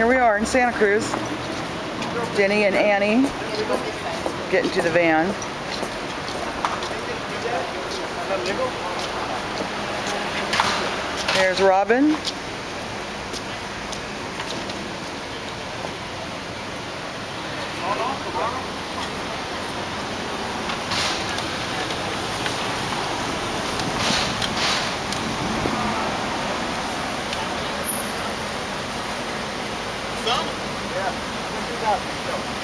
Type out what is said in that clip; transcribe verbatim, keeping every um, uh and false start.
Here we are in Santa Cruz. Denny and Annie getting to the van. There's Robin. Some? Yeah.